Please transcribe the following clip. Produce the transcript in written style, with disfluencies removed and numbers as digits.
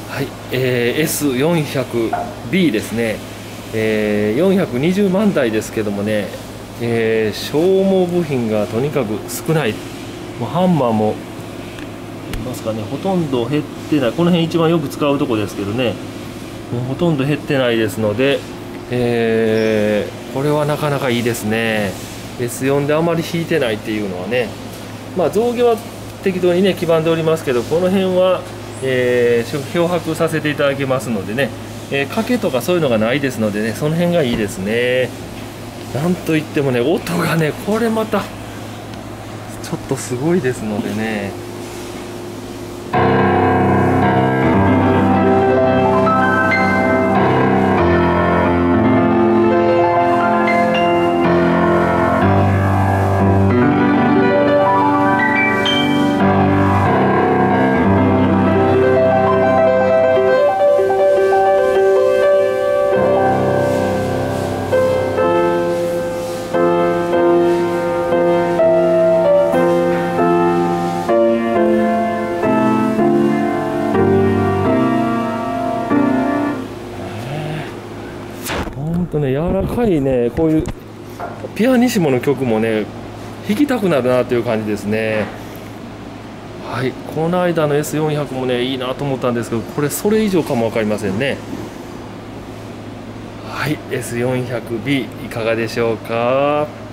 はい、S400B ですね、420万台ですけどもね、消耗部品がとにかく少ない。もうハンマーも見ますかね、ほとんど減ってない。この辺一番よく使うとこですけどね、もうほとんど減ってないですので、これはなかなかいいですね。 S4 であまり引いてないっていうのはね、まあ象牙は適当にね黄ばんでおりますけど、この辺は、漂白させていただけますのでね、欠けとかそういうのがないですのでね、その辺がいいですね。なんといってもね、音がね、これまたちょっとすごいですのでね。ほんとね、柔らかいね、こういうピアニッシモの曲もね、弾きたくなるなという感じですね。はい、この間の S400 もね、いいなと思ったんですけど、これそれ以上かも分かりませんね。はい、S400B いかがでしょうか。